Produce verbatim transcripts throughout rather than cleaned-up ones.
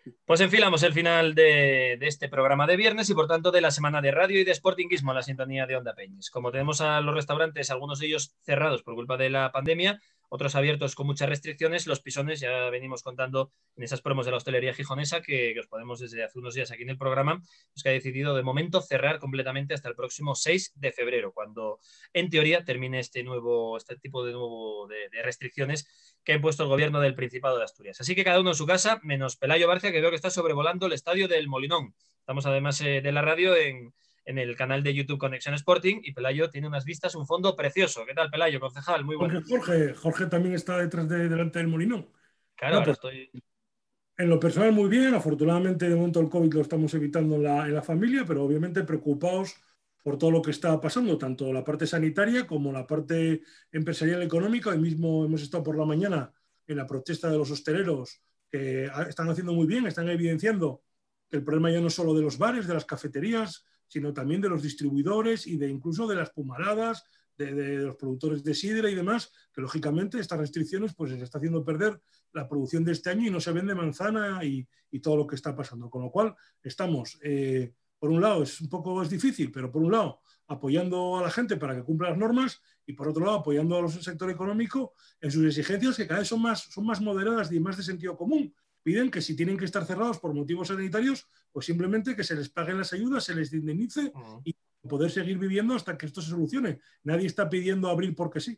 Pues enfilamos el final de, de este programa de viernes y por tanto de la semana de radio y de Sportinguismo en la sintonía de Onda Peñis. Como tenemos a los restaurantes, algunos de ellos cerrados por culpa de la pandemia, otros abiertos con muchas restricciones, los pisones ya venimos contando en esas promos de la hostelería gijonesa que, que os podemos desde hace unos días aquí en el programa, pues que ha decidido de momento cerrar completamente hasta el próximo seis de febrero, cuando en teoría termine este nuevo, este tipo de nuevo de, de restricciones que ha impuesto el gobierno del Principado de Asturias. Así que cada uno en su casa, menos Pelayo Barcia, que veo que está sobrevolando el estadio del Molinón. Estamos además eh, de la radio en, en el canal de YouTube Conexión Sporting y Pelayo tiene unas vistas, un fondo precioso. ¿Qué tal, Pelayo, concejal? Muy Jorge, buenas. Jorge, Jorge también está detrás de, delante del Molinón. Claro, No, ahora pues estoy... en lo personal muy bien, afortunadamente de momento el COVID lo estamos evitando en la, en la familia, pero obviamente preocupados por todo lo que está pasando, tanto la parte sanitaria como la parte empresarial y económica. Hoy mismo hemos estado por la mañana en la protesta de los hosteleros, que están haciendo muy bien, están evidenciando que el problema ya no es solo de los bares, de las cafeterías, sino también de los distribuidores y de incluso de las pumaradas, de, de los productores de sidra y demás, que lógicamente estas restricciones pues les está haciendo perder la producción de este año y no se vende manzana y, y todo lo que está pasando. Con lo cual estamos, eh, por un lado es un poco es difícil, pero por un lado apoyando a la gente para que cumpla las normas y por otro lado apoyando al sector económico en sus exigencias que cada vez son más, son más moderadas y más de sentido común. Piden que si tienen que estar cerrados por motivos sanitarios, pues simplemente que se les paguen las ayudas, se les indemnice y poder seguir viviendo hasta que esto se solucione. Nadie está pidiendo abrir porque sí.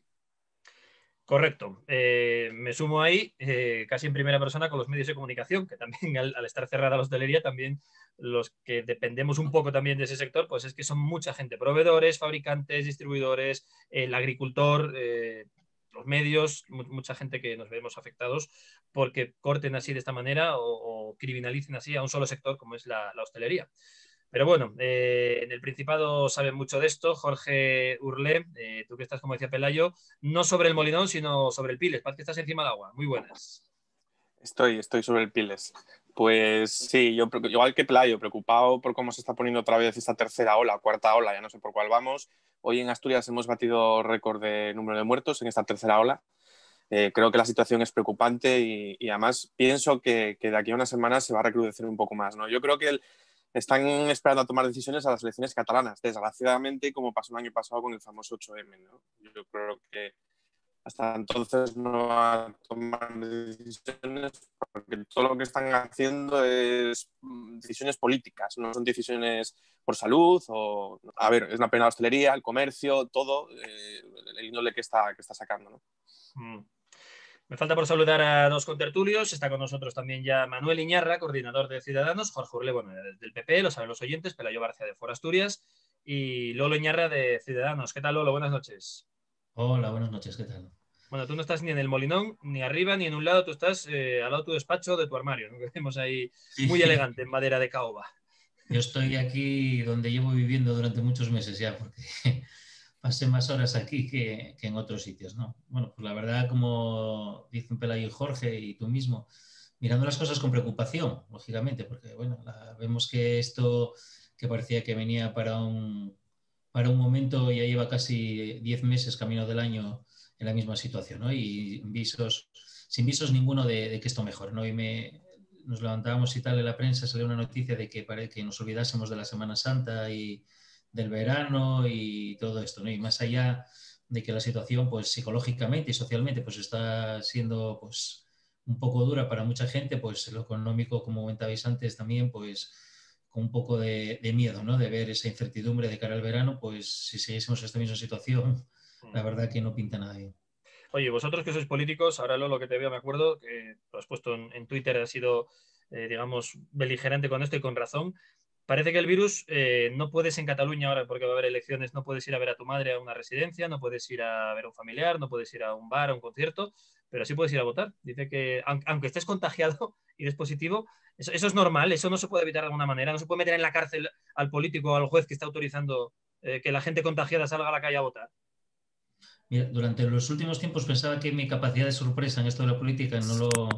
Correcto. Eh, me sumo ahí eh, casi en primera persona con los medios de comunicación, que también al, al estar cerrada la hostelería, también los que dependemos un poco también de ese sector, pues es que son mucha gente, proveedores, fabricantes, distribuidores, el agricultor, eh, los medios, mucha gente que nos vemos afectados porque corten así de esta manera o, o criminalicen así a un solo sector como es la, la hostelería. Pero bueno, eh, en el Principado saben mucho de esto. Jorge Urlé, eh, tú que estás, como decía Pelayo, no sobre el Molinón, sino sobre el Piles. Parece que estás encima del agua. Muy buenas. Estoy, estoy sobre el Piles. Pues sí, yo igual que Pelayo, preocupado por cómo se está poniendo otra vez esta tercera ola, cuarta ola, ya no sé por cuál vamos. Hoy en Asturias hemos batido récord de número de muertos en esta tercera ola. Eh, creo que la situación es preocupante y, y además pienso que, que de aquí a unas semanas se va a recrudecer un poco más, ¿no? Yo creo que el, están esperando a tomar decisiones a las elecciones catalanas, desgraciadamente, como pasó el año pasado con el famoso ocho eme, ¿no? Yo creo que hasta entonces no va a tomar decisiones porque todo lo que están haciendo es decisiones políticas, no son decisiones por salud o... A ver, es una pena la hostelería, el comercio, todo, eh, el índole que está, que está sacando, ¿no? Mm. Me falta por saludar a dos contertulios. Está con nosotros también ya Manuel Iñarra, coordinador de Ciudadanos, Jorge Urlé, bueno, del P P, lo saben los oyentes, Pelayo Barcia de For Asturias y Lolo Iñarra de Ciudadanos. ¿Qué tal, Lolo? Buenas noches. Hola, buenas noches, ¿qué tal? Bueno, tú no estás ni en el Molinón, ni arriba, ni en un lado, tú estás eh, al lado de tu despacho, de tu armario, ¿no? Que vemos ahí Sí, muy elegante, en madera de caoba. yo estoy aquí donde llevo viviendo durante muchos meses ya, porque pasé más horas aquí que, que en otros sitios, ¿no? Bueno, pues la verdad, como dicen Pelayo y Jorge y tú mismo, mirando las cosas con preocupación, lógicamente, porque bueno, la, vemos que esto que parecía que venía para un, para un momento ya lleva casi diez meses camino del año en la misma situación, ¿no? Y visos, sin visos ninguno de, de que esto mejore, ¿no? Y me, nos levantábamos y tal en la prensa, salió una noticia de que, para que nos olvidásemos de la Semana Santa y del verano y todo esto, ¿no? Y más allá de que la situación, pues psicológicamente y socialmente, pues está siendo, pues, un poco dura para mucha gente, pues lo económico, como comentabais antes, también, pues con un poco de, de miedo, ¿no? De ver esa incertidumbre de cara al verano, pues si siguiésemos esta misma situación, la verdad que no pinta nada bien. Oye, vosotros que sois políticos, ahora Lolo, que te veo, me acuerdo, que lo has puesto en, en Twitter, has sido, eh, digamos, beligerante con esto y con razón. Parece que el virus eh, no puedes en Cataluña ahora, porque va a haber elecciones, no puedes ir a ver a tu madre a una residencia, no puedes ir a ver a un familiar, no puedes ir a un bar, a un concierto, pero sí puedes ir a votar. Dice que, aunque, aunque estés contagiado y des positivo, eso, eso es normal, eso no se puede evitar de alguna manera, no se puede meter en la cárcel al político o al juez que está autorizando eh, que la gente contagiada salga a la calle a votar. Mira, durante los últimos tiempos pensaba que mi capacidad de sorpresa en esto de la política no lo,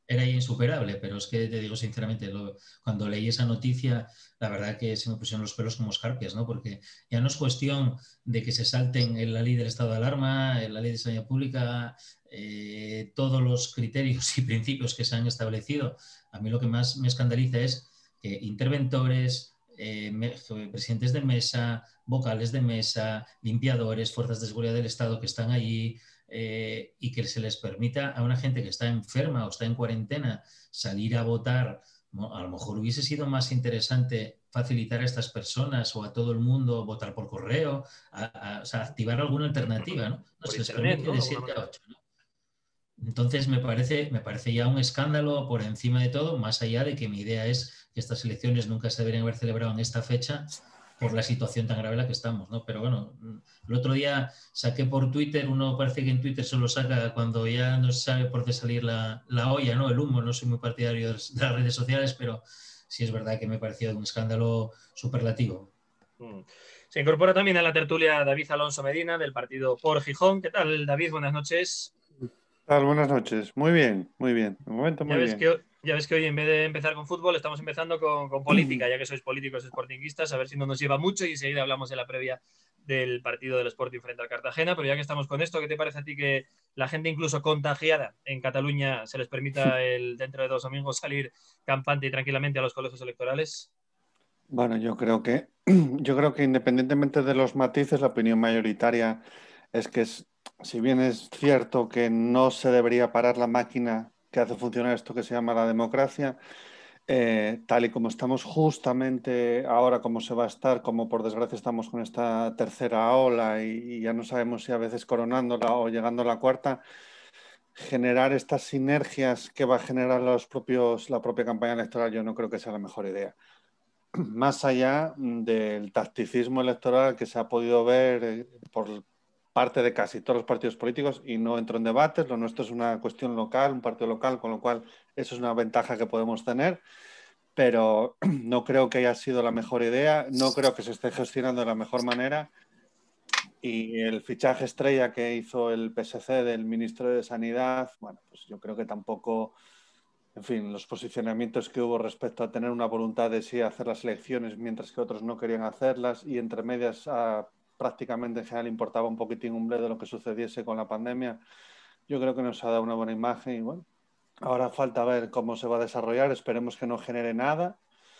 era insuperable, pero es que te digo sinceramente, lo, cuando leí esa noticia, la verdad que se me pusieron los pelos como escarpias, ¿no? Porque ya no es cuestión de que se salten en la ley del estado de alarma, en la ley de sanidad pública, eh, todos los criterios y principios que se han establecido. A mí lo que más me escandaliza es que interventores, eh, me, presidentes de mesa, vocales de mesa, limpiadores, fuerzas de seguridad del Estado que están allí, Eh, y que se les permita a una gente que está enferma o está en cuarentena salir a votar. A lo mejor hubiese sido más interesante facilitar a estas personas o a todo el mundo votar por correo, a, a, o sea, activar alguna alternativa, ¿no? No se les permite de siete a ocho, ¿no? Entonces me parece, me parece ya un escándalo por encima de todo, más allá de que mi idea es que estas elecciones nunca se deberían haber celebrado en esta fecha por la situación tan grave en la que estamos, ¿no? Pero bueno, el otro día saqué por Twitter, uno parece que en Twitter solo saca cuando ya no se sabe por dónde salir la, la olla, ¿no? El humo, no soy muy partidario de las redes sociales, pero sí es verdad que me pareció un escándalo superlativo. Se incorpora también a la tertulia David Alonso Medina, del partido Por Gijón. ¿Qué tal, David? Buenas noches. ¿Qué tal? Buenas noches. Muy bien, muy bien. De momento, muy ya ves bien. Que, ya ves que hoy, en vez de empezar con fútbol, estamos empezando con, con política, ya que sois políticos sportinguistas, a ver si no nos lleva mucho y enseguida hablamos de la previa del partido del Sporting frente al Cartagena. Pero ya que estamos con esto, ¿qué te parece a ti que la gente incluso contagiada en Cataluña se les permita el, dentro de dos domingos salir campante y tranquilamente a los colegios electorales? Bueno, yo creo que, yo creo que independientemente de los matices, la opinión mayoritaria es que es, si bien es cierto que no se debería parar la máquina que hace funcionar esto que se llama la democracia, eh, tal y como estamos justamente ahora, como se va a estar, como por desgracia estamos con esta tercera ola y, y ya no sabemos si a veces coronándola o llegando a la cuarta, generar estas sinergias que va a generar los propios, la propia campaña electoral, yo no creo que sea la mejor idea. Más allá del tacticismo electoral que se ha podido ver por parte de casi todos los partidos políticos, y no entro en debates, lo nuestro es una cuestión local, un partido local, con lo cual eso es una ventaja que podemos tener, pero no creo que haya sido la mejor idea, no creo que se esté gestionando de la mejor manera, y el fichaje estrella que hizo el P S C del ministro de Sanidad, bueno, pues yo creo que tampoco... En fin, los posicionamientos que hubo respecto a tener una voluntad de sí hacer las elecciones mientras que otros no querían hacerlas, y entre medias a, prácticamente en general importaba un poquitín un bledo lo que sucediese con la pandemia, yo creo que nos ha dado una buena imagen y bueno, ahora falta ver cómo se va a desarrollar, esperemos que no genere nada.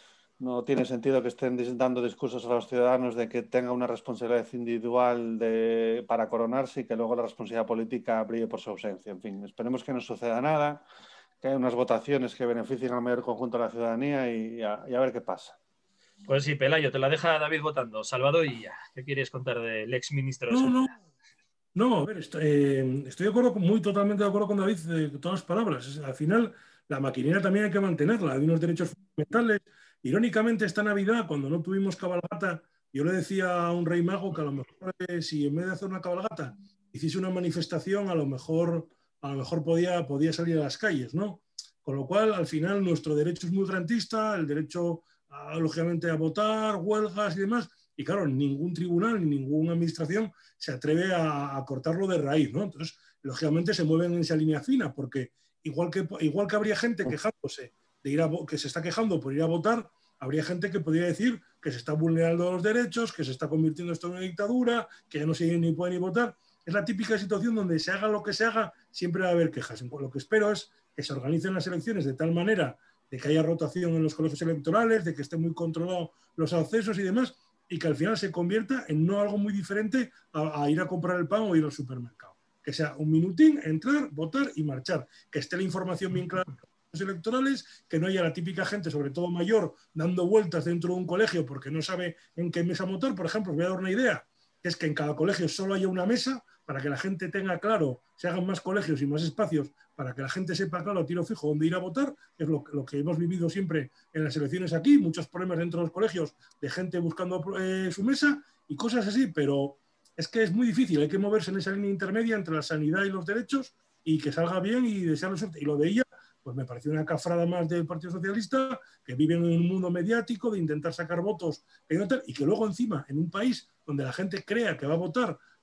No tiene sentido que estén dando discursos a los ciudadanos de que tenga una responsabilidad individual de, para coronarse y que luego la responsabilidad política brille por su ausencia. En fin, esperemos que no suceda nada, que haya unas votaciones que beneficien al mayor conjunto de la ciudadanía y a, y a ver qué pasa. Pues sí, Pelayo, te la deja David votando. Salvador, y ya. ¿Qué quieres contar del ex ministro de No, Sanidad? no, no, a ver, estoy, eh, estoy de acuerdo, muy totalmente de acuerdo con David de todas las palabras. Al final, la maquinaria también hay que mantenerla, hay unos derechos fundamentales. Irónicamente, esta Navidad, cuando no tuvimos cabalgata, yo le decía a un rey mago que a lo mejor eh, si en vez de hacer una cabalgata hiciese una manifestación, a lo mejor, a lo mejor podía, podía salir a las calles, ¿no? Con lo cual, al final, nuestro derecho es muy garantista, el derecho, a, lógicamente, a votar, huelgas y demás. Y claro, ningún tribunal ni ninguna administración se atreve a, a cortarlo de raíz, ¿no? Entonces, lógicamente, se mueven en esa línea fina, porque igual que, igual que habría gente quejándose de ir a, que se está quejando por ir a votar, habría gente que podría decir que se está vulnerando los derechos, que se está convirtiendo esto en una dictadura, que ya no se ni puede ni votar. Es la típica situación donde se haga lo que se haga, siempre va a haber quejas. Lo que espero es que se organicen las elecciones de tal manera de que haya rotación en los colegios electorales, de que estén muy controlados los accesos y demás, y que al final se convierta en no algo muy diferente a, a ir a comprar el pan o ir al supermercado. Que sea un minutín, entrar, votar y marchar. Que esté la información bien clara electorales, que no haya la típica gente, sobre todo mayor, dando vueltas dentro de un colegio porque no sabe en qué mesa votar. Por ejemplo, os voy a dar una idea, que es que en cada colegio solo haya una mesa para que la gente tenga claro, se hagan más colegios y más espacios para que la gente sepa claro a tiro fijo dónde ir a votar, que es lo, lo que hemos vivido siempre en las elecciones aquí, muchos problemas dentro de los colegios de gente buscando eh, su mesa y cosas así, pero es que es muy difícil, hay que moverse en esa línea intermedia entre la sanidad y los derechos y que salga bien y desearlo suerte. Y lo de ella, pues me pareció una cafrada más del Partido Socialista, que viven en un mundo mediático de intentar sacar votos que no tal, y que luego encima, en un país donde la gente crea que va a votar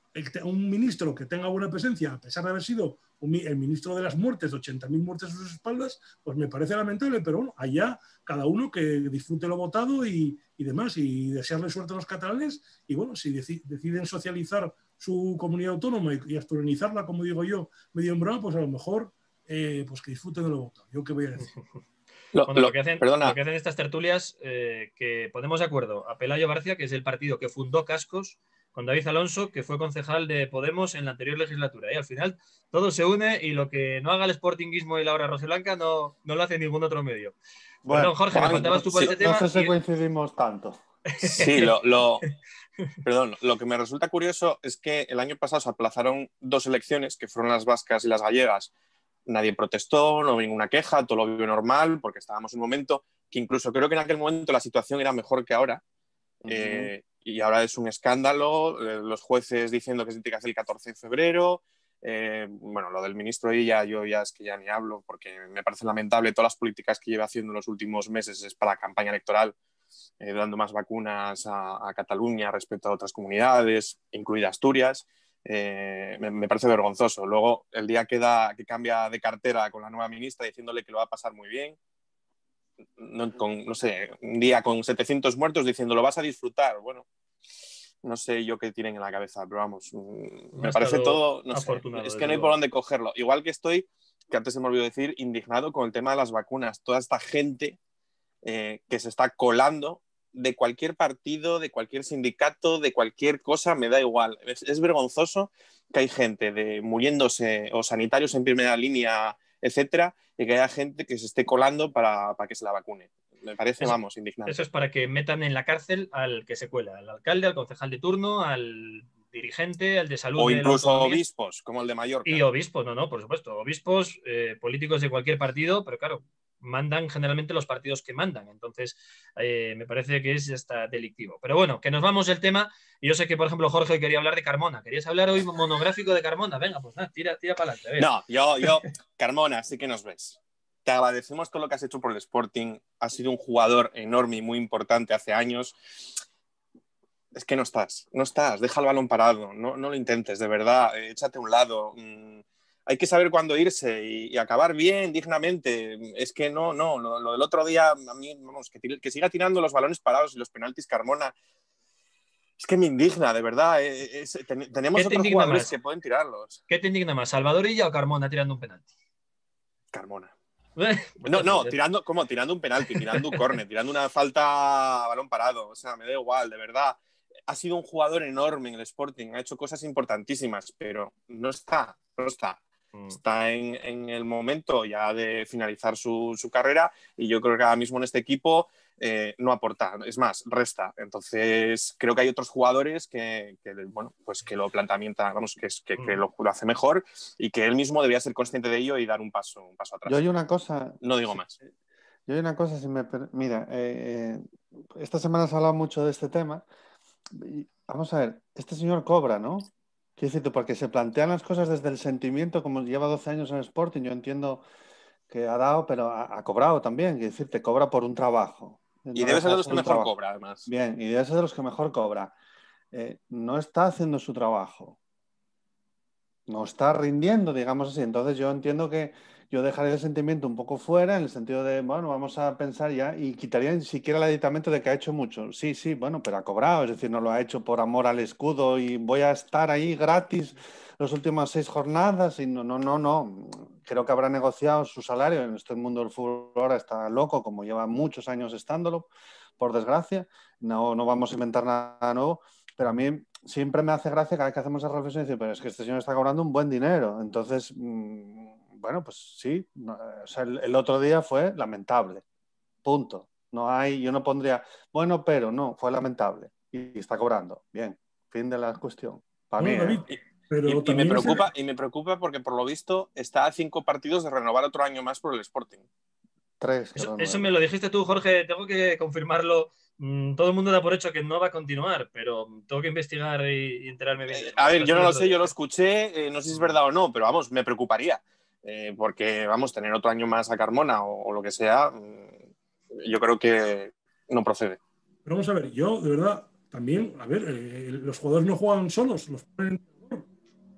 un ministro que tenga buena presencia, a pesar de haber sido un, el ministro de las muertes, de ochenta mil muertes a sus espaldas, pues me parece lamentable, pero bueno, allá cada uno que disfrute lo votado y, y demás, y desearle suerte a los catalanes, y bueno, si deci deciden socializar su comunidad autónoma y, y asturianizarla, como digo yo, medio en broma, pues a lo mejor eh, pues que disfruten de lo votado. ¿Yo qué voy a decir? Lo, bueno, lo, lo, que hacen, lo que hacen estas tertulias, eh, que ponemos de acuerdo a Pelayo Barcia, que es el partido que fundó Cascos, con David Alonso, que fue concejal de Podemos en la anterior legislatura. Y al final todo se une y lo que no haga el Sportinguismo y Laura Roseblanca no, no lo hace ningún otro medio. Bueno, perdón, Jorge, me faltabas tú por sí, este tema. No sé si y... coincidimos tanto. Sí, lo, lo, perdón, lo que me resulta curioso es que el año pasado se aplazaron dos elecciones, que fueron las vascas y las gallegas. Nadie protestó, no hubo ninguna queja, todo lo vio normal, porque estábamos en un momento que incluso creo que en aquel momento la situación era mejor que ahora. Uh-huh. eh, y ahora es un escándalo, eh, los jueces diciendo que se tiene que hacer el catorce de febrero. Eh, bueno, lo del ministro y ya, yo ya es que ya ni hablo, porque me parece lamentable todas las políticas que lleva haciendo en los últimos meses es para la campaña electoral, eh, dando más vacunas a, a Cataluña respecto a otras comunidades, incluida Asturias. Eh, me, me parece vergonzoso. Luego, el día que, da, que cambia de cartera con la nueva ministra diciéndole que lo va a pasar muy bien, no, con, no sé, un día con setecientos muertos diciendo lo vas a disfrutar. Bueno, no sé yo qué tienen en la cabeza, pero vamos, no me parece todo, no sé, es que no hay por dónde cogerlo. Igual que estoy, que antes se me olvidó decir, indignado con el tema de las vacunas. Toda esta gente eh, que se está colando de cualquier partido, de cualquier sindicato, de cualquier cosa, me da igual. Es, es vergonzoso que hay gente de, muriéndose o sanitarios en primera línea, etcétera, y que haya gente que se esté colando para, para que se la vacune. Me parece, eso, vamos, indignante. Eso es para que metan en la cárcel al que se cuela, al alcalde, al concejal de turno, al dirigente, al de salud. O de incluso obispos, como el de Mallorca. Y obispos, no, no, por supuesto. Obispos, eh, políticos de cualquier partido, pero claro, mandan generalmente los partidos que mandan. Entonces, eh, me parece que es hasta delictivo. Pero bueno, que nos vamos del tema. Y yo sé que, por ejemplo, Jorge hoy quería hablar de Carmona. ¿Querías hablar hoy monográfico de Carmona? Venga, pues nada, tira, tira para adelante. No, yo, yo, Carmona, sí que nos ves. Te agradecemos todo lo que has hecho por el Sporting. Has sido un jugador enorme y muy importante hace años. Es que no estás, no estás. Deja el balón parado. No, no lo intentes, de verdad. Échate a un lado. Mm, hay que saber cuándo irse y, y acabar bien, dignamente. Es que no, no. Lo, lo del otro día, a mí, vamos, que, que siga tirando los balones parados y los penaltis Carmona. Es que me indigna, de verdad. Es, es, ten, tenemos otros jugadores más? que pueden tirarlos. ¿Qué te indigna más, Salvador Illa o Carmona tirando un penalti? Carmona. No, no, tirando, ¿cómo? Tirando un penalti, tirando un córner, tirando una falta a balón parado. O sea, me da igual, de verdad. Ha sido un jugador enorme en el Sporting, ha hecho cosas importantísimas, pero no está, no está. Mm. Está en, en el momento ya de finalizar su, su carrera y yo creo que ahora mismo en este equipo eh, no aporta, es más, resta. Entonces creo que hay otros jugadores que, que bueno, pues que lo planteamientan, vamos, que, es, que, que lo, lo hace mejor y que él mismo debía ser consciente de ello y dar un paso, un paso atrás. Yo hay una cosa... No digo más. Yo hay una cosa, si me... Mira, eh, esta semana se ha hablado mucho de este tema. Vamos a ver, este señor cobra, ¿no? Quiero decirte, porque se plantean las cosas desde el sentimiento, como lleva doce años en el Sporting, yo entiendo que ha dado, pero ha, ha cobrado también, quiero decirte, cobra por un trabajo. Y no debe ser de los que mejor trabajo. cobra, además. Bien, y debe ser de los que mejor cobra. Eh, no está haciendo su trabajo. No está rindiendo, digamos así. Entonces yo entiendo que yo dejaría el sentimiento un poco fuera, en el sentido de, bueno, vamos a pensar ya, y quitaría ni siquiera el aditamento de que ha hecho mucho. Sí, sí, bueno, pero ha cobrado, es decir, no lo ha hecho por amor al escudo y voy a estar ahí gratis las últimas seis jornadas y no, no, no, no. Creo que habrá negociado su salario. En este mundo del fútbol ahora está loco, como lleva muchos años estándolo, por desgracia. No, no vamos a inventar nada nuevo, pero a mí siempre me hace gracia cada vez que hacemos esa reflexión y decir, pero es que este señor está cobrando un buen dinero. Entonces, mmm, bueno, pues sí, no, o sea, el, el otro día fue lamentable, punto. No hay, yo no pondría, bueno, pero no, fue lamentable y, y está cobrando. Bien, fin de la cuestión. Para bueno, mí, David, ¿eh? pero y, y, me preocupa, y me preocupa porque por lo visto está a cinco partidos de renovar otro año más por el Sporting. Tres. Eso, eso me lo dijiste tú, Jorge, tengo que confirmarlo. Mm, todo el mundo da por hecho que no va a continuar, pero tengo que investigar y, y enterarme bien. Eh, a ver, yo no lo sé, yo lo escuché, eh, no sé si es verdad o no, pero vamos, me preocuparía. Eh, porque, vamos, tener otro año más a Carmona o, o lo que sea, yo creo que no procede. Pero vamos a ver, yo de verdad también, a ver, eh, los jugadores no juegan solos, los ponen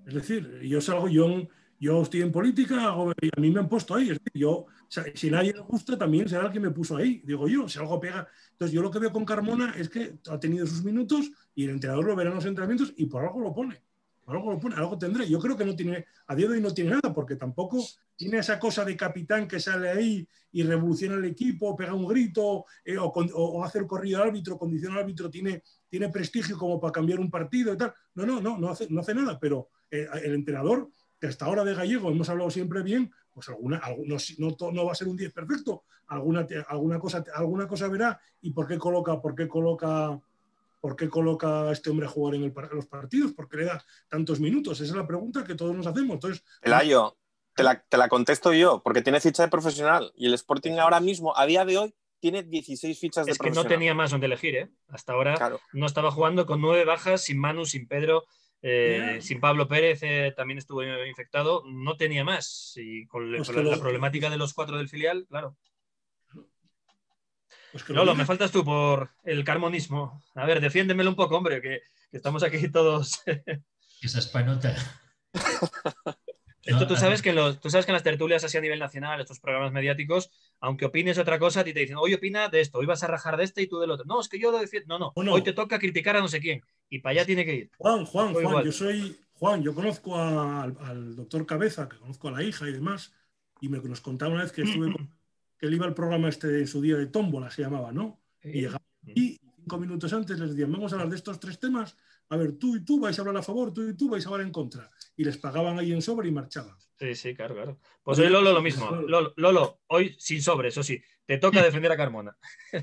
Es decir, yo salgo, yo, yo estoy en política, hago, y a mí me han puesto ahí. Es decir, yo, o sea, si a nadie le gusta, también será el que me puso ahí, digo yo, si algo pega. Entonces, yo lo que veo con Carmona es que ha tenido sus minutos y el entrenador lo verá en los entrenamientos y por algo lo pone. Por algo lo pone, algo tendré. Yo creo que no tiene, a día de hoy no tiene nada, porque tampoco tiene esa cosa de capitán que sale ahí y revoluciona el equipo, pega un grito, eh, o, o, o hace el corrido al árbitro, condiciona al árbitro, tiene, tiene prestigio como para cambiar un partido y tal. No, no, no, no hace, no hace nada, pero eh, el entrenador, que hasta ahora de Gallego hemos hablado siempre bien, pues alguna, no, no, no va a ser un diez perfecto, alguna, alguna, cosa, alguna cosa verá. ¿Y por qué coloca, por qué coloca, por qué coloca a este hombre a jugar en, el, en los partidos? ¿Por qué le da tantos minutos? Esa es la pregunta que todos nos hacemos. Entonces, Pelayo, te la, te la contesto yo, porque tiene ficha de profesional y el Sporting ahora mismo, a día de hoy, tiene dieciséis fichas de es profesional. Es que no tenía más donde elegir, ¿eh? Hasta ahora claro. No estaba jugando con nueve bajas, sin Manu, sin Pedro, eh, yeah. sin Pablo Pérez, eh, también estuvo infectado, no tenía más. Y con, pues con la, lo, la problemática de los cuatro del filial, claro. Pues que Lolo, me faltas tú por el carmonismo. A ver, defiéndemelo un poco, hombre, que, que estamos aquí todos. Esa espanota. Esto tú sabes, que en los, tú sabes que en las tertulias así a nivel nacional, estos programas mediáticos, aunque opines otra cosa, a ti te dicen, hoy opina de esto, hoy vas a rajar de este y tú del otro. No, es que yo lo defiendo. No, no, bueno, hoy te toca criticar a no sé quién. Y para allá tiene que ir. Juan, Juan, Juan, igual. yo soy Juan, yo conozco a, al, al doctor Cabeza, que conozco a la hija y demás, y me nos contaba una vez que estuve con, que él iba al programa este en su día de tómbola, se llamaba, ¿no? Y llegaba y cinco minutos antes les decían, vamos a hablar de estos tres temas, a ver, tú y tú vais a hablar a favor, tú y tú vais a hablar en contra. Y les pagaban ahí en sobre y marchaban. Sí, sí, claro, claro. Pues hoy Lolo lo mismo. Lolo, Lolo, hoy sin sobre, eso sí. Te toca defender a Carmona.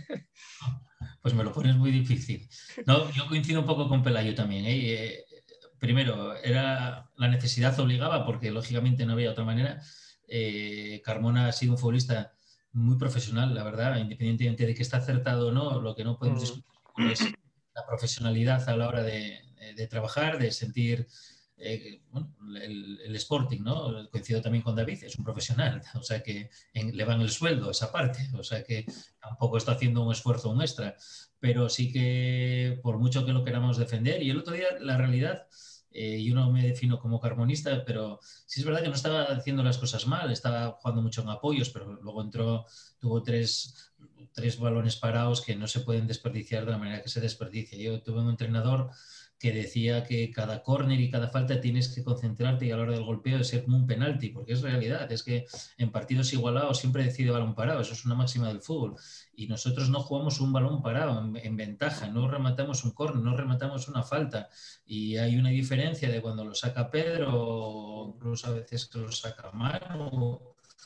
Pues me lo pones muy difícil. No, yo coincido un poco con Pelayo también. ¿eh? Eh, primero, era la necesidad obligaba, porque lógicamente no había otra manera. Eh, Carmona ha sido un futbolista muy profesional, la verdad, independientemente de que está acertado o no. Lo que no podemos discutir es la profesionalidad a la hora de, de trabajar, de sentir... Eh, bueno, el, el Sporting, ¿no? Coincido también con David, es un profesional, o sea que en, le van el sueldo esa parte, o sea que tampoco está haciendo un esfuerzo un extra, pero sí que por mucho que lo queramos defender, y el otro día la realidad, eh, yo no me defino como carmonista, pero sí es verdad que no estaba haciendo las cosas mal, estaba jugando mucho en apoyos, pero luego entró, tuvo tres, tres balones parados que no se pueden desperdiciar de la manera que se desperdicia. Yo tuve un entrenador que decía que cada córner y cada falta tienes que concentrarte y a la hora del golpeo de ser como un penalti, porque es realidad, es que en partidos igualados siempre decide balón parado, eso es una máxima del fútbol, y nosotros no jugamos un balón parado en, en ventaja, no rematamos un córner, no rematamos una falta, y hay una diferencia de cuando lo saca Pedro, o incluso a veces que lo saca Manu,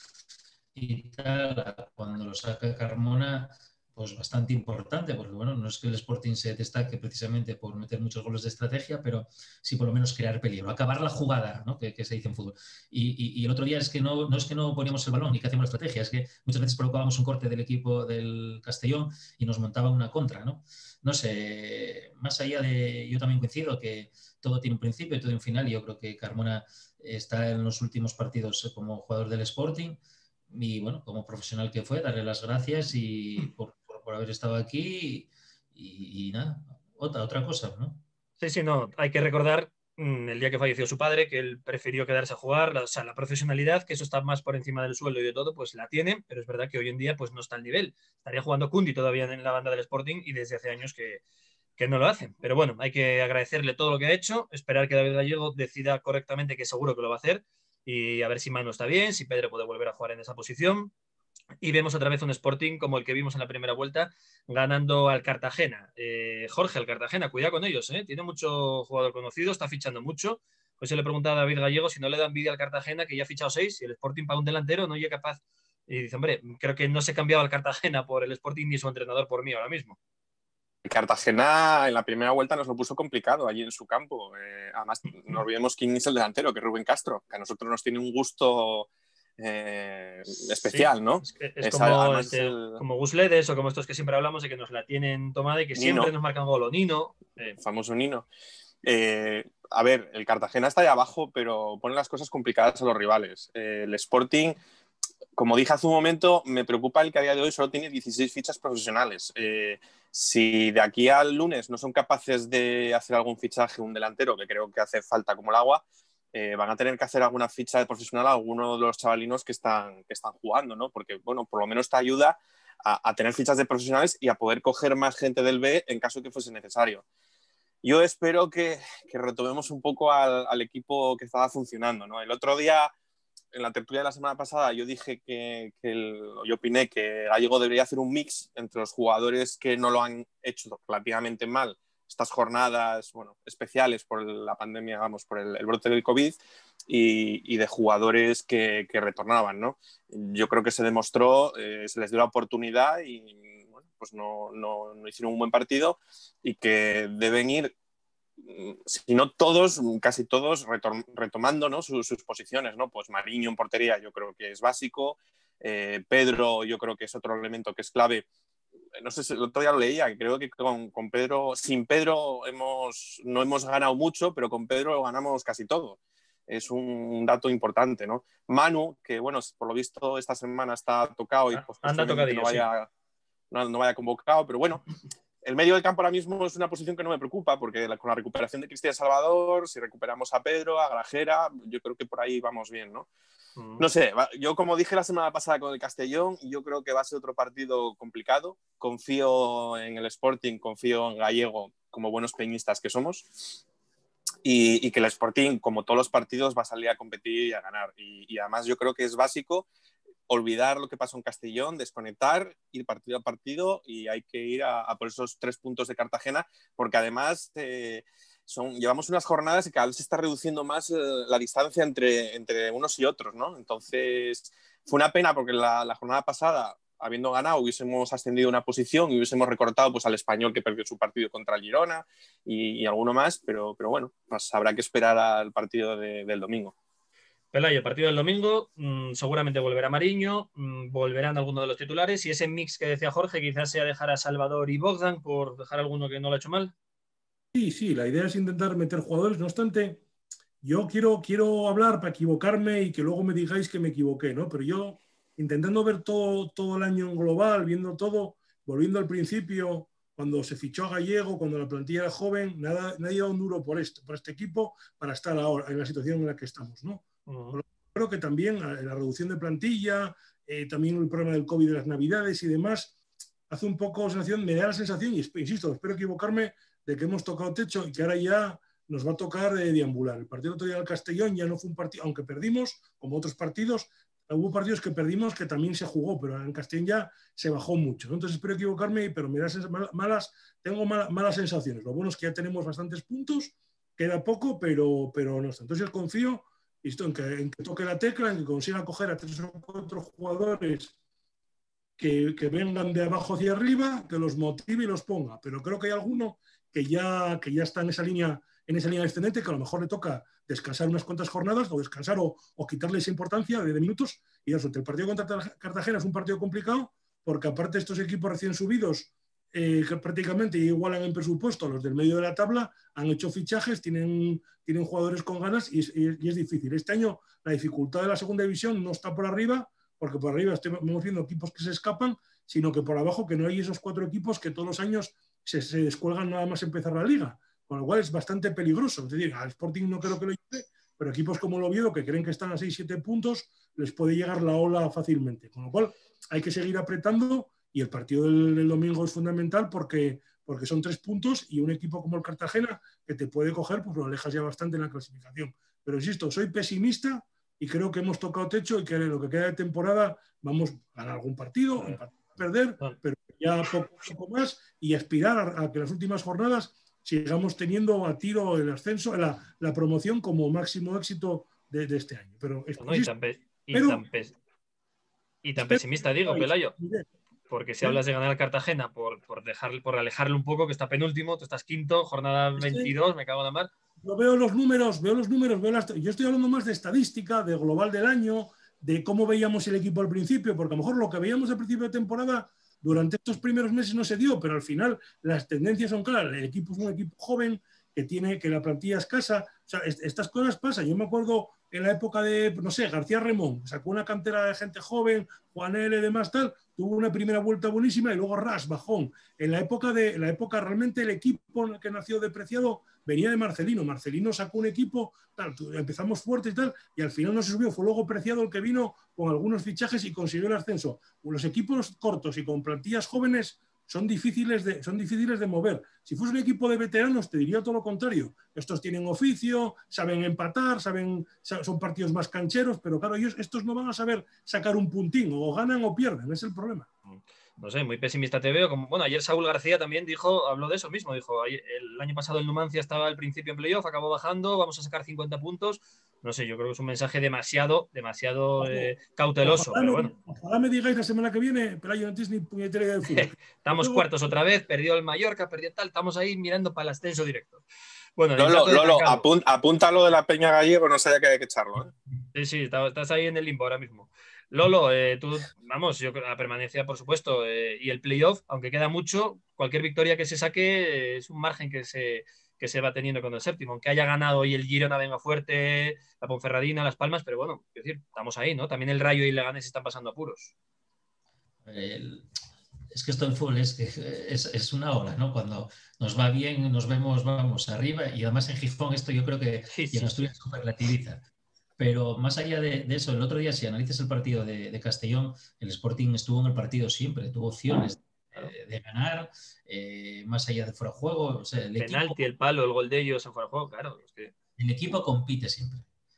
y tal, cuando lo saca Carmona, pues bastante importante, porque bueno, no es que el Sporting se destaque precisamente por meter muchos goles de estrategia, pero sí por lo menos crear peligro, acabar la jugada, ¿no? que, que se dice en fútbol. Y, y, y el otro día es que no, no es que no poníamos el balón ni que hacíamos la estrategia, es que muchas veces provocábamos un corte del equipo del Castellón y nos montaba una contra, ¿no? No sé, más allá de, yo también coincido que todo tiene un principio y todo un final, y yo creo que Carmona está en los últimos partidos como jugador del Sporting, y bueno, como profesional que fue, darle las gracias y por, por, por haber estado aquí y, y, y nada, otra, otra cosa, ¿no? Sí, sí, no, hay que recordar mmm, el día que falleció su padre, que él prefirió quedarse a jugar, la, o sea, la profesionalidad, que eso está más por encima del sueldo y de todo, pues la tiene, pero es verdad que hoy en día pues no está al nivel. Estaría jugando Kundi todavía en la banda del Sporting y desde hace años que, que no lo hacen. Pero bueno, hay que agradecerle todo lo que ha hecho, esperar que David Gallego decida correctamente, que seguro que lo va a hacer, y a ver si Manu está bien, si Pedro puede volver a jugar en esa posición. Y vemos otra vez un Sporting como el que vimos en la primera vuelta, ganando al Cartagena. Eh, Jorge, al Cartagena, cuidado con ellos, ¿eh? Tiene mucho jugador conocido, está fichando mucho. Pues se le preguntaba a David Gallego si no le da envidia al Cartagena, que ya ha fichado seis, y el Sporting para un delantero no llega capaz. Y dice, hombre, creo que no se cambiaba al Cartagena por el Sporting ni su entrenador por mí ahora mismo. Cartagena en la primera vuelta nos lo puso complicado allí en su campo. Eh, además, no olvidemos quién es el delantero, que es Rubén Castro, que a nosotros nos tiene un gusto eh, especial, sí, ¿no? Es, es, es como, este, el... como Gusledes o como estos que siempre hablamos de que nos la tienen tomada y que Nino. Siempre nos marcan gol. O Nino. Eh. El famoso Nino. Eh, a ver, el Cartagena está ahí abajo, pero pone las cosas complicadas a los rivales. Eh, el Sporting, como dije hace un momento, me preocupa el que a día de hoy solo tiene dieciséis fichas profesionales. Eh, si de aquí al lunes no son capaces de hacer algún fichaje, un delantero, que creo que hace falta como el agua, eh, van a tener que hacer alguna ficha de profesional a algunos de los chavalinos que están, que están jugando, ¿no? Porque, bueno, por lo menos te ayuda a, a tener fichas de profesionales y a poder coger más gente del B en caso de que fuese necesario. Yo espero que, que retomemos un poco al, al equipo que estaba funcionando, ¿no? El otro día, en la tertulia de la semana pasada, yo dije que, que el, yo opiné que Gallego debería hacer un mix entre los jugadores que no lo han hecho relativamente mal estas jornadas, bueno, especiales por la pandemia, vamos, por el, el brote del COVID y, y de jugadores que, que retornaban, ¿no? Yo creo que se demostró, eh, se les dio la oportunidad y, bueno, pues no, no, no hicieron un buen partido y que deben ir, si no todos, casi todos, retom retomando, ¿no? sus, sus posiciones, ¿no? Pues Mariño en portería yo creo que es básico, eh, Pedro yo creo que es otro elemento que es clave. No sé si el otro día lo leía, creo que con, con Pedro, sin Pedro hemos, no hemos ganado mucho, pero con Pedro ganamos casi todo. Es un dato importante, ¿no? Manu, que bueno, por lo visto esta semana está tocado y pues, anda tocadillo, no vaya, sí. no, no vaya convocado, pero bueno, el medio del campo ahora mismo es una posición que no me preocupa, porque la, con la recuperación de Cristian Salvador, si recuperamos a Pedro, a Grajera, yo creo que por ahí vamos bien, ¿no? No sé, yo como dije la semana pasada con el Castellón, yo creo que va a ser otro partido complicado. Confío en el Sporting, confío en Gallego como buenos peñistas que somos y, y que el Sporting, como todos los partidos, va a salir a competir y a ganar. Y, y además yo creo que es básico olvidar lo que pasó en Castellón, desconectar, ir partido a partido y hay que ir a, a por esos tres puntos de Cartagena porque además... Eh, Son, llevamos unas jornadas y cada vez se está reduciendo más eh, la distancia entre, entre unos y otros, ¿no? Entonces, fue una pena porque la, la jornada pasada, habiendo ganado, hubiésemos ascendido una posición y hubiésemos recortado pues, al Español que perdió su partido contra el Girona y, y alguno más, pero, pero bueno, pues habrá que esperar al partido de, del domingo. Pelayo, el partido del domingo, mmm, seguramente volverá Mariño, mmm, volverán algunos de los titulares y ese mix que decía Jorge quizás sea dejar a Salvador y Bogdan por dejar a alguno que no lo ha hecho mal. Sí, sí, la idea es intentar meter jugadores. No obstante, yo quiero, quiero hablar para equivocarme y que luego me digáis que me equivoqué, ¿no? Pero yo, intentando ver todo, todo el año en global, viendo todo, volviendo al principio, cuando se fichó a Gallego, cuando la plantilla era joven, nada, nadie ha dado un duro por, esto, por este equipo para estar ahora en la situación en la que estamos, ¿no? Uh-huh. Creo que también la reducción de plantilla, eh, también el problema del COVID de las Navidades y demás, hace un poco sensación, me da la sensación, y insisto, espero equivocarme, de que hemos tocado techo y que ahora ya nos va a tocar de deambular. El partido otro día del Castellón ya no fue un partido, aunque perdimos, como otros partidos, hubo partidos que perdimos que también se jugó, pero en Castellón ya se bajó mucho, ¿no? Entonces espero equivocarme, pero me da malas, tengo malas, malas sensaciones. Lo bueno es que ya tenemos bastantes puntos, queda poco, pero, pero no está. Entonces yo confío esto, en, que, en que toque la tecla, en que consiga coger a tres o cuatro jugadores que, que vengan de abajo hacia arriba, que los motive y los ponga. Pero creo que hay alguno que ya, que ya está en esa línea en esa línea descendente, que a lo mejor le toca descansar unas cuantas jornadas o descansar o, o quitarle esa importancia de, de minutos y eso. El partido contra Cartagena es un partido complicado porque aparte estos equipos recién subidos eh, que prácticamente igualan en presupuesto a los del medio de la tabla, han hecho fichajes, tienen, tienen jugadores con ganas y, y, y es difícil. Este año la dificultad de la segunda división no está por arriba, porque por arriba estamos viendo equipos que se escapan, sino que por abajo que no hay esos cuatro equipos que todos los años se, se descuelgan nada más empezar la liga, con lo cual es bastante peligroso. Es decir, al Sporting no creo que lo lleve, pero equipos como el Oviedo, que creen que están a seis siete puntos, les puede llegar la ola fácilmente. Con lo cual hay que seguir apretando y el partido del, del domingo es fundamental porque, porque son tres puntos y un equipo como el Cartagena que te puede coger, pues lo alejas ya bastante en la clasificación. Pero insisto, soy pesimista y creo que hemos tocado techo y que en lo que queda de temporada vamos a ganar algún partido, empatar, perder, pero ya poco, poco más y aspirar a, a que las últimas jornadas sigamos teniendo a tiro el ascenso, la, la promoción como máximo éxito de, de este año. Pero, no, y, tan pe y, pero, tan pes y tan pesimista digo, Pelayo, porque si ¿Eh? hablas de ganar a Cartagena por, por, dejar, por alejarle un poco, que está penúltimo, tú estás quinto, jornada veintidós, sí. Me cago en la mar. Yo veo los números, veo los números, veo las, yo estoy hablando más de estadística, de global del año, de cómo veíamos el equipo al principio, porque a lo mejor lo que veíamos al principio de temporada durante estos primeros meses no se dio, pero al final las tendencias son claras. El equipo es un equipo joven que tiene que la plantilla es escasa. O sea, est estas cosas pasan. Yo me acuerdo en la época de, no sé, García Remón, sacó una cantera de gente joven, Juan L. y demás tal. tuvo una primera vuelta buenísima y luego ras, bajón. En la época, de, la época realmente el equipo que nació de Preciado venía de Marcelino. Marcelino sacó un equipo, tal, empezamos fuerte y tal, y al final no se subió. Fue luego Preciado el que vino con algunos fichajes y consiguió el ascenso. Los equipos cortos y con plantillas jóvenes son difíciles, de, son difíciles de mover. Si fuese un equipo de veteranos, te diría todo lo contrario. Estos tienen oficio, saben empatar, saben, son partidos más cancheros, pero claro, ellos, estos no van a saber sacar un puntín, o ganan o pierden, es el problema. No sé, muy pesimista te veo. Como, bueno, ayer Saúl García también dijo, habló de eso mismo. Dijo, el año pasado el Numancia estaba al principio en playoff, acabó bajando, vamos a sacar cincuenta puntos. No sé, yo creo que es un mensaje demasiado, demasiado eh, cauteloso. Ojalá, pero me, bueno. Ojalá me digáis la semana que viene, pero yo no tienes ni puñetera idea de fútbol. Estamos Luego, cuartos otra vez, perdió el Mallorca, perdió tal, estamos ahí mirando para el ascenso directo. Bueno, Lolo, Lolo apunt, apúntalo de la Peña Gallego, no sabía que hay que echarlo. ¿eh? Sí, sí, estás ahí en el limbo ahora mismo. Lolo, eh, tú, vamos, yo creo la permanencia, por supuesto, eh, y el playoff, aunque queda mucho, cualquier victoria que se saque eh, es un margen que se, que se va teniendo con el séptimo. Aunque haya ganado hoy el Girona, venga fuerte, la Ponferradina, Las Palmas, pero bueno, es decir, estamos ahí, ¿no? También el Rayo y el Leganés están pasando apuros. El... Es que esto del fútbol es, que es, es una ola, ¿no? Cuando nos va bien, nos vemos, vamos arriba, y además en Gijón esto yo creo que sí, sí, y en Asturias sí. se relativiza. Pero más allá de, de eso, el otro día, si analizas el partido de, de Castellón, el Sporting estuvo en el partido siempre, tuvo opciones claro. de, de ganar, eh, más allá de fuera de juego. O sea, el penalti, equipo, el palo, el gol de ellos en fuera de juego, claro. Es que... El equipo compite siempre.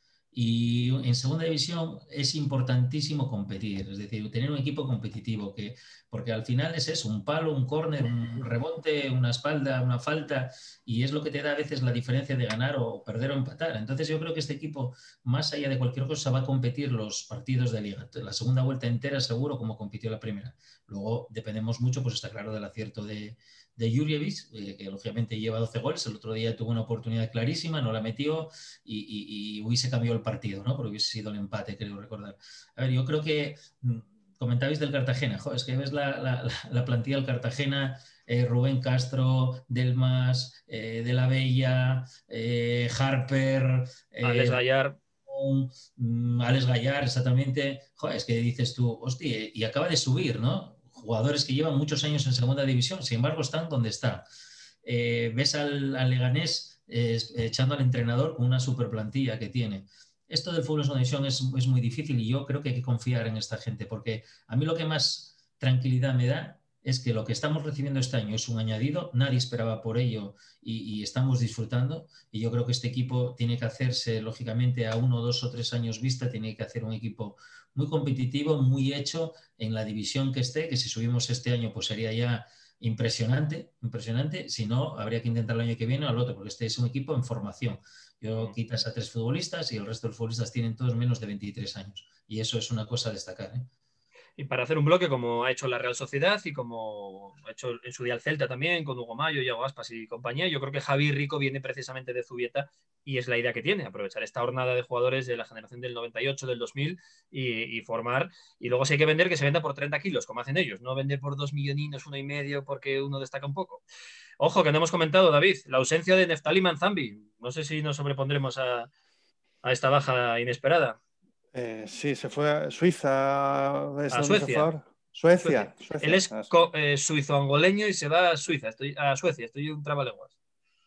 Y en segunda división es importantísimo competir, es decir, tener un equipo competitivo, que, porque al final es eso, un palo, un córner, un rebote, una espalda, una falta, y es lo que te da a veces la diferencia de ganar o perder o empatar. Entonces yo creo que este equipo, más allá de cualquier cosa, va a competir los partidos de liga. La segunda vuelta entera seguro como compitió la primera. Luego dependemos mucho, pues está claro, del acierto de, de Jurjevic, eh, que lógicamente lleva doce goles, el otro día tuvo una oportunidad clarísima, no la metió y, y, y hubiese cambiado el partido, ¿no? Porque hubiese sido el empate, creo recordar. A ver, yo creo que comentabais del Cartagena, jo, es que ves la, la, la plantilla del Cartagena, eh, Rubén Castro, Delmas, eh, De la Bella, eh, Harper, eh, Alex Gallar. Um, Alex Gallar, exactamente. Jo, es que dices tú, hostia, y acaba de subir, ¿no? Jugadores que llevan muchos años en segunda división, sin embargo están donde están. Eh, ves al, al Leganés eh, echando al entrenador con una super plantilla que tiene. Esto del fútbol en segunda división es, es muy difícil y yo creo que hay que confiar en esta gente, porque a mí lo que más tranquilidad me da es que lo que estamos recibiendo este año es un añadido, nadie esperaba por ello y, y estamos disfrutando, y yo creo que este equipo tiene que hacerse, lógicamente, a uno, dos o tres años vista, tiene que hacer un equipo muy competitivo, muy hecho en la división que esté, que si subimos este año pues sería ya impresionante, impresionante, si no habría que intentar el año que viene o al otro, porque este es un equipo en formación. Yo quitas a tres futbolistas y el resto de los futbolistas tienen todos menos de veintitrés años, y eso es una cosa a destacar, ¿eh? Y para hacer un bloque como ha hecho la Real Sociedad y como ha hecho en su día el Celta también, con Hugo Mayo, Iago Aspas y compañía, yo creo que Javi Rico viene precisamente de Zubieta y es la idea que tiene, aprovechar esta jornada de jugadores de la generación del noventa y ocho, del dos mil y, y formar. Y luego si hay que vender, que se venda por treinta kilos, como hacen ellos, no vender por dos milloninos, uno y medio, porque uno destaca un poco. Ojo, que no hemos comentado, David, la ausencia de Neftali Manzambi. No sé si nos sobrepondremos a, a esta baja inesperada. Eh, sí, se fue a Suiza. ¿Es a donde Suecia. se fue ahora? Suecia. Suecia. Suecia. Él es eh, suizo-angoleño y se va a Suiza, estoy, a Suecia, estoy un trabalenguas.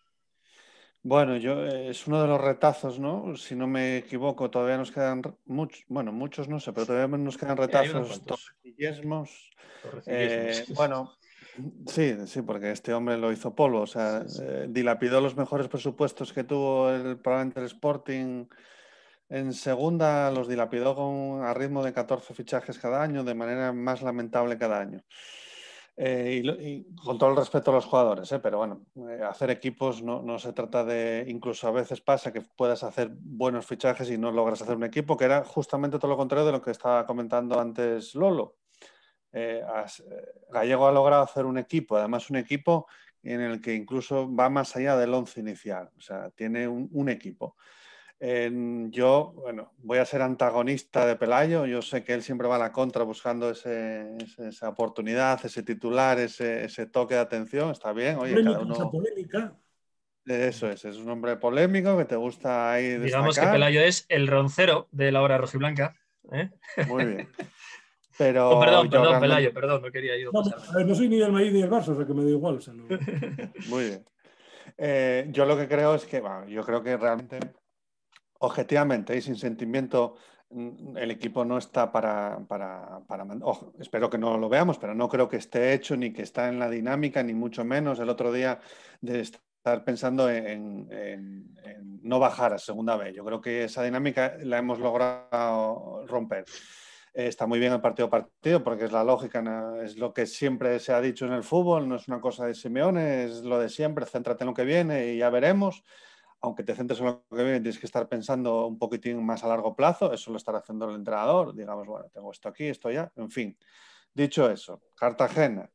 Bueno, yo eh, es uno de los retazos, ¿no? Si no me equivoco, todavía nos quedan muchos, bueno, muchos no sé, pero todavía nos quedan retazos, torrecillesmos. Eh, bueno, sí, sí, porque este hombre lo hizo polvo, o sea, sí, sí. Eh, dilapidó los mejores presupuestos que tuvo el, probablemente el Sporting. En segunda los dilapidó con, a ritmo de catorce fichajes cada año, de manera más lamentable cada año. Eh, y, y con todo el respeto a los jugadores, ¿eh? Pero bueno, eh, hacer equipos no, no se trata de, incluso a veces pasa que puedas hacer buenos fichajes y no logras hacer un equipo, que era justamente todo lo contrario de lo que estaba comentando antes Lolo. Eh, as, Gallego ha logrado hacer un equipo, además un equipo en el que incluso va más allá del once inicial, o sea, tiene un, un equipo. Eh, yo, bueno, voy a ser antagonista de Pelayo. Yo sé que él siempre va a la contra buscando ese, ese, esa oportunidad, ese titular, ese, ese toque de atención. Está bien, oye, polémica, cada uno... Esa polémica. Eso es, es un hombre polémico que te gusta ahí destacar. Digamos que Pelayo es el roncero de la hora rojiblanca, ¿eh? Muy bien. Pero oh, perdón, perdón, realmente... Pelayo, perdón, no quería yo no, pasarme. a ver, no soy ni del Madrid ni del Barça, o sea que me da igual. O sea, no... Muy bien. Eh, yo lo que creo es que, bueno, yo creo que realmente, objetivamente y sin sentimiento, el equipo no está para, para, para ojo, espero que no lo veamos, pero no creo que esté hecho ni que está en la dinámica, ni mucho menos el otro día de estar pensando en, en, en no bajar a segunda vez. Yo creo que esa dinámica la hemos logrado romper. Eh, está muy bien el partido a partido porque es la lógica, ¿no? Es lo que siempre se ha dicho en el fútbol, no es una cosa de Simeone, es lo de siempre, céntrate en lo que viene y ya veremos. Aunque te centres en lo que viene, tienes que estar pensando un poquitín más a largo plazo. Eso lo estará haciendo el entrenador. Digamos, bueno, tengo esto aquí, esto ya. En fin, dicho eso, Cartagena.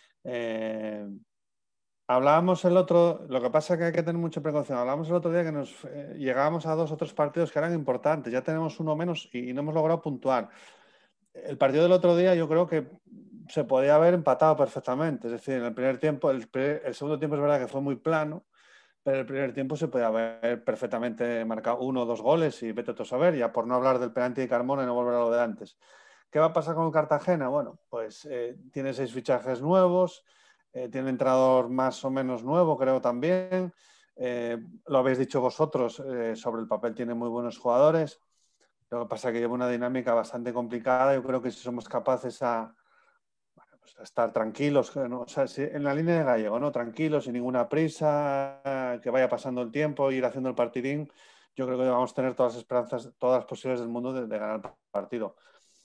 Eh, hablábamos el otro, lo que pasa es que hay que tener mucha precaución. Hablábamos el otro día que nos eh, llegábamos a dos o tres partidos que eran importantes. Ya tenemos uno menos y, y no hemos logrado puntuar. El partido del otro día yo creo que se podía haber empatado perfectamente. Es decir, en el primer tiempo, el, el segundo tiempo es verdad que fue muy plano. Pero el primer tiempo se puede haber perfectamente marcado uno o dos goles y vete tú a saber, ya por no hablar del penalti de Carmona y no volver a lo de antes. ¿Qué va a pasar con el Cartagena? Bueno, pues eh, tiene seis fichajes nuevos, eh, tiene un entrenador más o menos nuevo, creo también. Eh, lo habéis dicho vosotros, eh, sobre el papel tiene muy buenos jugadores. Lo que pasa es que lleva una dinámica bastante complicada. Yo creo que si somos capaces a... Pues estar tranquilos, ¿no? O sea, si, en la línea de Gallego, ¿no? Tranquilos, sin ninguna prisa, que vaya pasando el tiempo, ir haciendo el partidín. Yo creo que vamos a tener todas las esperanzas, todas las posibilidades del mundo de, de ganar el partido.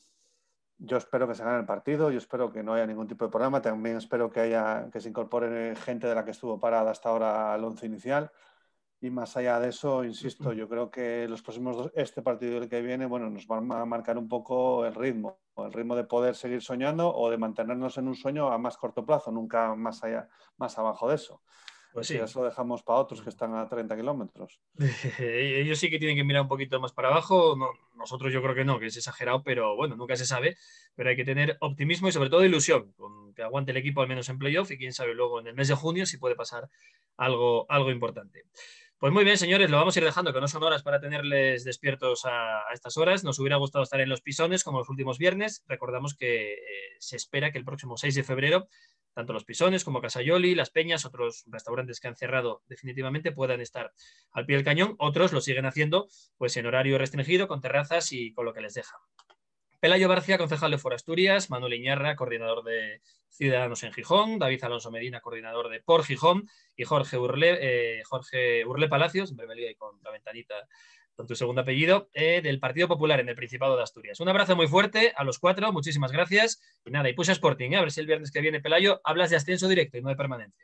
Yo espero que se gane el partido, yo espero que no haya ningún tipo de problema. También espero que haya que se incorpore gente de la que estuvo parada hasta ahora al once inicial. Y más allá de eso, insisto, yo creo que los próximos dos, este partido y el que viene, bueno, nos van a marcar un poco el ritmo, el ritmo de poder seguir soñando o de mantenernos en un sueño a más corto plazo, nunca más allá, más abajo de eso. Pues sí. sí. Eso lo dejamos para otros que están a treinta kilómetros. Ellos sí que tienen que mirar un poquito más para abajo. No, nosotros yo creo que no, que es exagerado, pero bueno, nunca se sabe. Pero hay que tener optimismo y sobre todo ilusión, con que aguante el equipo al menos en playoff y quién sabe luego en el mes de junio si puede pasar algo, algo importante. Pues muy bien, señores, lo vamos a ir dejando, que no son horas para tenerles despiertos a, a estas horas. Nos hubiera gustado estar en los Pisones como los últimos viernes. Recordamos que eh, se espera que el próximo seis de febrero tanto los Pisones como Casayoli, Las Peñas, otros restaurantes que han cerrado definitivamente puedan estar al pie del cañón. Otros lo siguen haciendo pues en horario restringido, con terrazas y con lo que les deja. Pelayo Barcia, concejal de Foro Asturias, Manuel Iñarra, coordinador de Ciudadanos en Gijón, David Alonso Medina, coordinador de Por Gijón, y Jorge Urle, eh, Jorge Urle Palacios, siempre me lío ahí con la ventanita con tu segundo apellido, eh, del Partido Popular en el Principado de Asturias. Un abrazo muy fuerte a los cuatro, muchísimas gracias. Y nada, y Push Sporting, ¿eh? A ver si el viernes que viene, Pelayo, hablas de ascenso directo y no de permanencia.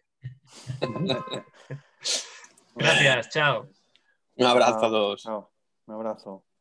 Gracias, chao. Un abrazo a todos. Chao, un abrazo.